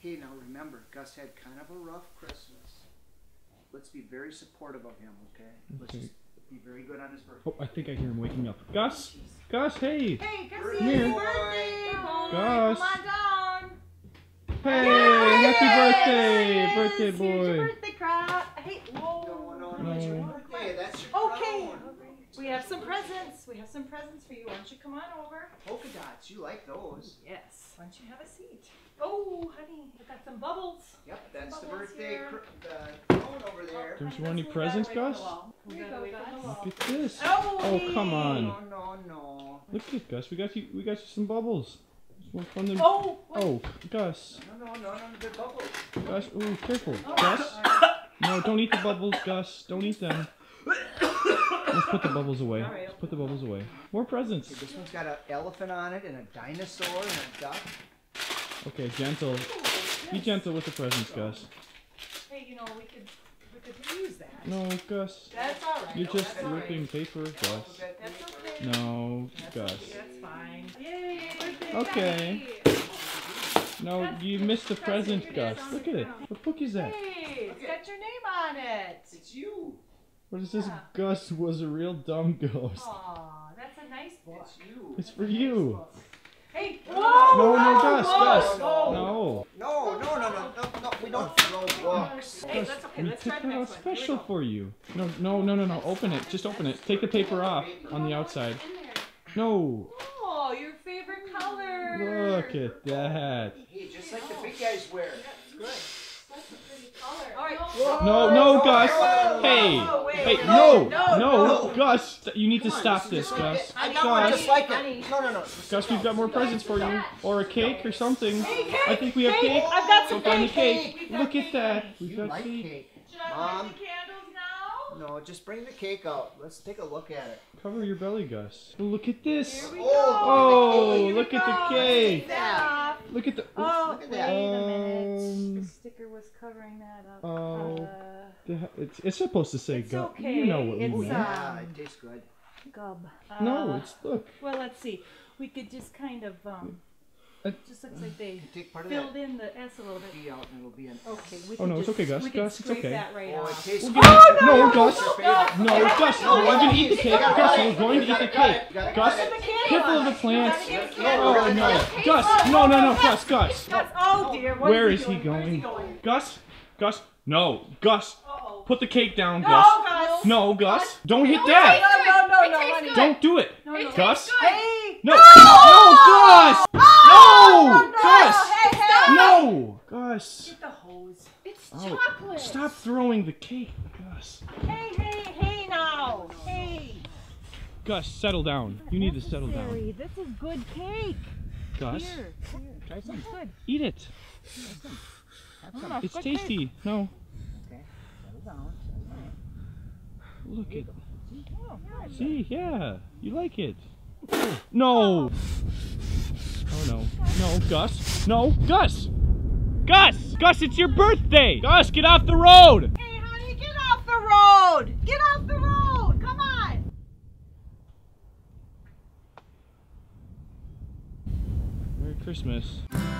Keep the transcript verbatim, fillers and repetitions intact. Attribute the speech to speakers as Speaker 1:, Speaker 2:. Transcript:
Speaker 1: Hey, now remember, Gus had kind of a rough Christmas. Let's be very supportive of him, okay? Let's
Speaker 2: Okay.
Speaker 1: just be very good on his birthday.
Speaker 2: Oh, I think I hear him waking up. Gus! Gus, hey!
Speaker 3: Hey, Gus,
Speaker 1: Birthday
Speaker 3: it's your
Speaker 1: boy.
Speaker 3: birthday, boy.
Speaker 2: Gus.
Speaker 3: Come on down.
Speaker 2: Hey!
Speaker 3: Yay!
Speaker 2: Happy birthday!
Speaker 3: Yes,
Speaker 2: Birthday
Speaker 3: here's your
Speaker 2: boy!
Speaker 3: birthday crop. Hey, whoa.
Speaker 1: No, no, no,
Speaker 2: No.
Speaker 1: it's your birthday. That's your
Speaker 3: Okay.
Speaker 1: crown.
Speaker 3: We have some presents. We have some presents for you. Why don't you come on over?
Speaker 1: Polka dots, you like those.
Speaker 3: Yes. Why don't you have a seat? Oh, honey, I got some bubbles.
Speaker 1: Yep, that's the
Speaker 3: Bubbles
Speaker 1: birthday
Speaker 3: here.
Speaker 1: cr the crown over there.
Speaker 2: Don't you
Speaker 3: Honey,
Speaker 2: want any
Speaker 3: let's move that
Speaker 2: presents,
Speaker 3: away from the
Speaker 2: Gus?
Speaker 3: wall. Move Here that you away go, from the Gus. wall.
Speaker 2: Look at this.
Speaker 3: Oh,
Speaker 2: Oh, come on.
Speaker 1: No, no, no.
Speaker 2: Look at Gus. We got you. We got you some bubbles. One from them.
Speaker 3: Oh, wait.
Speaker 2: Oh, Gus.
Speaker 1: No, no, no, no, good bubbles.
Speaker 2: Gus. Ooh, careful.
Speaker 3: Oh,
Speaker 2: Gus.
Speaker 3: sorry.
Speaker 2: No, don't eat the bubbles, Gus. Don't eat them. Let's put the bubbles away.
Speaker 3: All right.
Speaker 2: Let's put the bubbles away. More presents.
Speaker 1: Okay, this one's got an elephant on it and a dinosaur and a duck.
Speaker 2: Okay, gentle.
Speaker 3: Oh,
Speaker 2: Be
Speaker 3: yes.
Speaker 2: gentle with the presents, Gus.
Speaker 3: Hey, you know, we could we could use that.
Speaker 2: No, Gus.
Speaker 3: That's all right.
Speaker 2: You're just
Speaker 3: That's all right.
Speaker 2: ripping paper, Gus.
Speaker 3: That's okay.
Speaker 2: No, Gus.
Speaker 3: That's fine. Yay, birthday
Speaker 2: Okay.
Speaker 3: Daddy.
Speaker 2: No, you missed the
Speaker 3: Gus,
Speaker 2: present,
Speaker 3: your
Speaker 2: Gus.
Speaker 3: name's on
Speaker 2: Look
Speaker 3: the
Speaker 2: at it.
Speaker 3: ground.
Speaker 2: What book is that?
Speaker 3: Hey, it's got your name on it.
Speaker 1: It's you.
Speaker 2: What is this?
Speaker 3: Yeah.
Speaker 2: Gus was a real dumb ghost.
Speaker 3: Aw, that's a nice book.
Speaker 1: It's you.
Speaker 2: It's for you.
Speaker 3: Hey,
Speaker 1: No,
Speaker 3: whoa!
Speaker 2: No, no,
Speaker 3: whoa,
Speaker 2: Gus,
Speaker 3: whoa,
Speaker 2: Gus.
Speaker 3: whoa.
Speaker 2: No.
Speaker 1: No, no, no, no, no, no. We don't throw books.
Speaker 3: Hey,
Speaker 2: Gus,
Speaker 3: that's okay.
Speaker 2: we
Speaker 3: Let's
Speaker 2: took
Speaker 3: try the
Speaker 2: that out
Speaker 3: next one. Here we
Speaker 2: special
Speaker 3: go.
Speaker 2: for you. No, no, no, no, no. Open it. Just open it. Take the paper off on the outside. No.
Speaker 3: Oh, your favorite color.
Speaker 2: Look at that.
Speaker 1: Hey, just like the big guys wear.
Speaker 3: It's good. That's a pretty color. All right.
Speaker 2: No, no, Gus.
Speaker 1: no,
Speaker 2: Hey.
Speaker 3: no, wait,
Speaker 2: Hey,
Speaker 3: wait,
Speaker 2: no.
Speaker 3: no,
Speaker 2: No,
Speaker 1: no.
Speaker 2: Gus. You need to
Speaker 1: Come on,
Speaker 2: stop
Speaker 1: is
Speaker 2: this,
Speaker 1: just
Speaker 2: Gus.
Speaker 1: I got one
Speaker 2: Gus.
Speaker 1: just like
Speaker 3: Honey.
Speaker 1: it. No, no, no.
Speaker 2: Gus, we've got more presents for you. Or a cake or something.
Speaker 3: Hey, cake,
Speaker 2: I think we have
Speaker 3: cake.
Speaker 2: cake.
Speaker 3: I've got some
Speaker 2: Go find the
Speaker 3: cake.
Speaker 2: cake.
Speaker 3: We got
Speaker 2: Look
Speaker 3: cake,
Speaker 2: at that.
Speaker 3: honey.
Speaker 2: We've
Speaker 1: You
Speaker 2: got
Speaker 1: like
Speaker 2: cake.
Speaker 1: cake.
Speaker 3: Should I
Speaker 1: Mom?
Speaker 3: light the candles now?
Speaker 1: No, just bring the cake out. Let's take a look at it.
Speaker 2: Cover your belly, Gus. Look at this.
Speaker 3: Here we
Speaker 1: Oh,
Speaker 3: go.
Speaker 2: Oh,
Speaker 3: Here we
Speaker 2: look at the
Speaker 3: go. Let's
Speaker 2: cake.
Speaker 3: take that off.
Speaker 2: Look at the.
Speaker 3: Oh,
Speaker 1: look at
Speaker 3: wait
Speaker 1: that.
Speaker 3: a minute.
Speaker 2: Um,
Speaker 3: the sticker was covering that up.
Speaker 2: Oh.
Speaker 3: Uh,
Speaker 2: the- It's, it's supposed to say
Speaker 3: It's
Speaker 2: Gub.
Speaker 3: okay.
Speaker 2: You know what we
Speaker 3: It's,
Speaker 1: Oh,
Speaker 2: mean.
Speaker 3: uh,
Speaker 1: yeah, it tastes good.
Speaker 3: Gub.
Speaker 2: No,
Speaker 3: Uh,
Speaker 2: it's look.
Speaker 3: Well, let's see. We could just kind of, um,
Speaker 2: Uh,
Speaker 3: just looks like they
Speaker 1: Take part of
Speaker 3: filled
Speaker 1: that
Speaker 3: in the S a little bit.
Speaker 1: tea out and it'll be an.
Speaker 3: Okay, we
Speaker 2: Oh,
Speaker 3: can
Speaker 2: no, it's
Speaker 3: just,
Speaker 2: okay, Gus.
Speaker 3: We can
Speaker 2: Gus, it's
Speaker 3: scrape
Speaker 2: okay.
Speaker 3: that right
Speaker 1: Oh, it
Speaker 3: off.
Speaker 1: tastes
Speaker 2: We'll
Speaker 1: good.
Speaker 2: give
Speaker 3: Oh,
Speaker 2: it-
Speaker 3: no,
Speaker 2: no,
Speaker 3: no,
Speaker 2: Gus.
Speaker 3: no,
Speaker 2: No,
Speaker 3: no.
Speaker 2: Gus.
Speaker 3: No,
Speaker 2: I'm gonna eat the
Speaker 3: you
Speaker 2: cake.
Speaker 3: gotta
Speaker 2: Gus,
Speaker 3: cut
Speaker 2: we're
Speaker 3: it.
Speaker 2: going to
Speaker 1: You
Speaker 2: eat the
Speaker 1: gotta cut
Speaker 2: cake.
Speaker 1: it. You gotta
Speaker 2: Gus,
Speaker 1: cut
Speaker 3: the
Speaker 1: it.
Speaker 3: candle
Speaker 2: careful of the
Speaker 3: on.
Speaker 2: plants.
Speaker 3: You gotta get
Speaker 1: Oh,
Speaker 3: the
Speaker 2: Oh
Speaker 3: candle
Speaker 2: no,
Speaker 3: on.
Speaker 2: Gus! No, no, no, Gus, Gus.
Speaker 3: Gus, oh dear. What
Speaker 2: Where
Speaker 3: is
Speaker 2: is
Speaker 3: he
Speaker 2: he
Speaker 3: going? Where's he
Speaker 2: going?
Speaker 3: going?
Speaker 2: Gus, Gus. No, Gus.
Speaker 3: Uh-oh.
Speaker 2: Put the cake down,
Speaker 3: No,
Speaker 2: Gus.
Speaker 3: Gus.
Speaker 2: No, Gus. Don't hit
Speaker 3: No,
Speaker 2: that.
Speaker 3: no, no,
Speaker 4: It
Speaker 3: no,
Speaker 4: tastes
Speaker 3: honey.
Speaker 4: good.
Speaker 2: Don't do it.
Speaker 3: No, no.
Speaker 2: Gus.
Speaker 3: Hey.
Speaker 2: No, no, Gus. No,
Speaker 3: no,
Speaker 2: Gus.
Speaker 3: Hey, hey.
Speaker 2: No, Gus.
Speaker 3: Get the hose.
Speaker 4: It's
Speaker 2: Oh,
Speaker 4: chocolate.
Speaker 2: stop throwing the cake, Gus.
Speaker 3: Hey, hey, hey now. Hey.
Speaker 2: Gus, settle down. You need to settle down.
Speaker 3: Necessary. This is good cake.
Speaker 2: Gus,
Speaker 3: Here. Here.
Speaker 1: Try some.
Speaker 3: It's good.
Speaker 2: eat it.
Speaker 1: Have
Speaker 3: Mm,
Speaker 1: some.
Speaker 3: that's
Speaker 2: It's
Speaker 3: good cake.
Speaker 2: tasty. No,
Speaker 1: Okay. Settle down.
Speaker 2: look at.
Speaker 3: Oh, good.
Speaker 2: See, yeah, you like it. No. Oh no. No, Gus. No, Gus. Gus. Gus, it's your birthday. Gus, get off the road.
Speaker 3: Hey, honey, get off the road. Get off the road. Come on.
Speaker 2: Merry Christmas.